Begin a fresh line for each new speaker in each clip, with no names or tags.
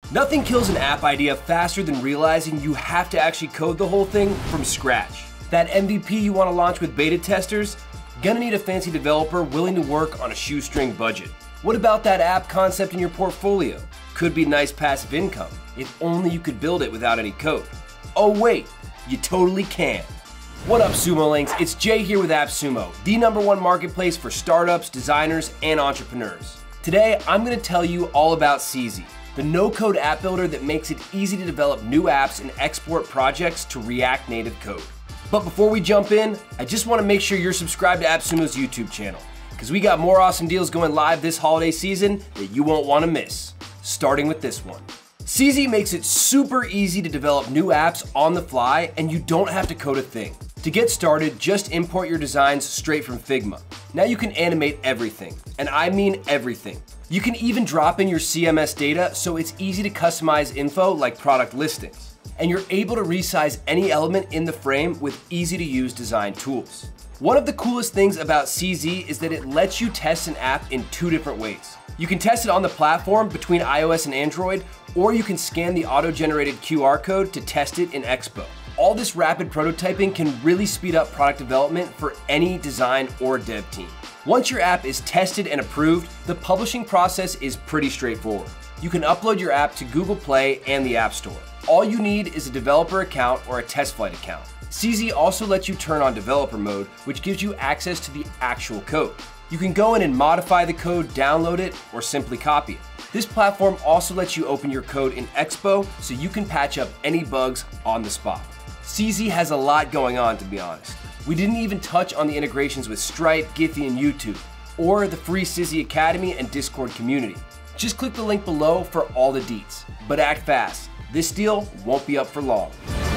Nothing kills an app idea faster than realizing you have to actually code the whole thing from scratch. That MVP you want to launch with beta testers? Gonna need a fancy developer willing to work on a shoestring budget. What about that app concept in your portfolio? Could be nice passive income, if only you could build it without any code. Oh wait, you totally can. What up, Sumo Links? It's Jay here with AppSumo, the #1 marketplace for startups, designers, and entrepreneurs. Today, I'm gonna tell you all about Sizze, the no-code app builder that makes it easy to develop new apps and export projects to React Native code. But before we jump in, I just wanna make sure you're subscribed to AppSumo's YouTube channel, because we got more awesome deals going live this holiday season that you won't wanna miss, starting with this one. Sizze makes it super easy to develop new apps on the fly, and you don't have to code a thing. To get started, just import your designs straight from Figma. Now you can animate everything, and I mean everything. You can even drop in your CMS data so it's easy to customize info like product listings. And you're able to resize any element in the frame with easy to use design tools. One of the coolest things about Sizze is that it lets you test an app in 2 different ways. You can test it on the platform between iOS and Android, or you can scan the auto-generated QR code to test it in Expo. All this rapid prototyping can really speed up product development for any design or dev team. Once your app is tested and approved, the publishing process is pretty straightforward. You can upload your app to Google Play and the App Store. All you need is a developer account or a test flight account. Sizze also lets you turn on developer mode, which gives you access to the actual code. You can go in and modify the code, download it, or simply copy it. This platform also lets you open your code in Expo so you can patch up any bugs on the spot. Sizze has a lot going on, to be honest. We didn't even touch on the integrations with Stripe, Giphy, and YouTube, or the free Sizze Academy and Discord community. Just click the link below for all the deets. But act fast. This deal won't be up for long.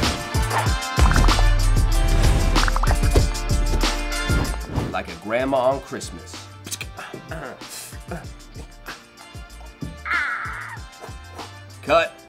Like a grandma on Christmas. Cut.